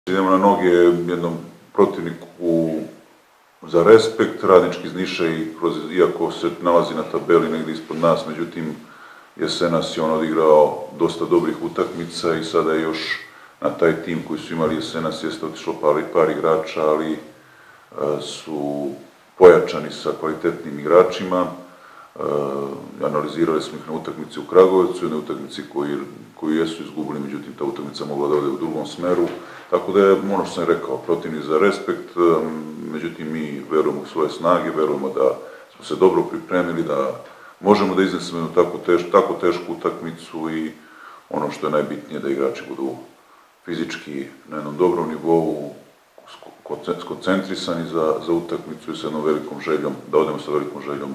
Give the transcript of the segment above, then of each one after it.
Idemo na noge jednom protivniku za respekt, Radnički iz Niša, iako se nalazi na tabeli negdje ispod nas, međutim jesenas je on odigrao dosta dobrih utakmica i sada je još na taj tim koji su imali jesenas jeste otišlo par igrača, ali su pojačani sa kvalitetnim igračima. Analizirali smo ih na utakmici u Kragujevcu i na utakmici koju jesu izgubili, međutim ta utakmica mogla da ode u drugom smeru. Tako da je, ono što sam rekao, protivnik za respekt, međutim mi verujemo u svoje snage, verujemo da smo se dobro pripremili, da možemo da iznesemo jednu tako tešku utakmicu i ono što je najbitnije da igrači budu fizički na jednom dobrom nivou, skoncentrisani za utakmicu i sa jednom velikom željom, da odemo sa velikom željom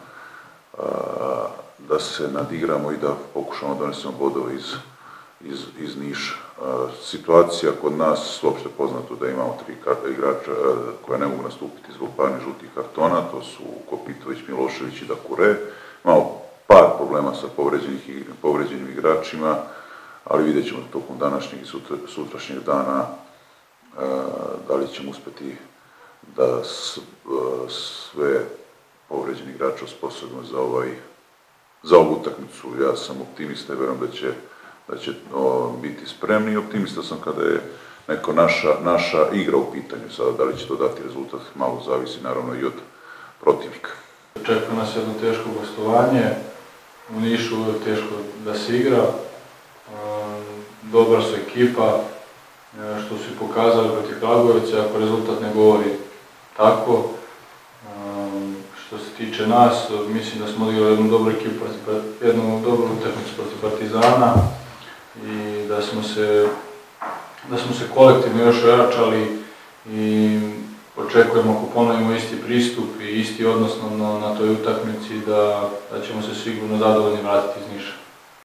da se nadigramo i da pokušamo da donesemo bodove iz Niša. Situacija kod nas, uopšte poznato da imamo 3 igrača koja ne mogu nastupiti zbog parnih žutih kartona, to su Kopitović, Milošević i Dakure. Imamo par problema sa povređenim igračima, ali vidjet ćemo tokom današnjeg i sutrašnjeg dana da li ćemo uspeti da sve povređeni igrače osposobimo za ovu utakmicu. Ja sam optimista i verujem da će biti spremni i optimista sam kada je neko naša igra u pitanju. Sada da li će to dati rezultat, malo zavisi naravno i od protivnika. Čeka nas jedno teško gostovanje, u Nišu je teško da se igra, dobra su ekipa, što su i pokazali protiv Kragujevca, ako rezultat ne govori tako. Što se tiče nas, mislim da smo odigrali jednu dobru ekipu, jednu dobru utakmicu protiv Partizana i da smo se kolektivno još ojačali i očekujemo ako ponovimo isti pristup i isti odnos na toj utakmici da ćemo se sigurno zadovoljni vratiti iz Niša.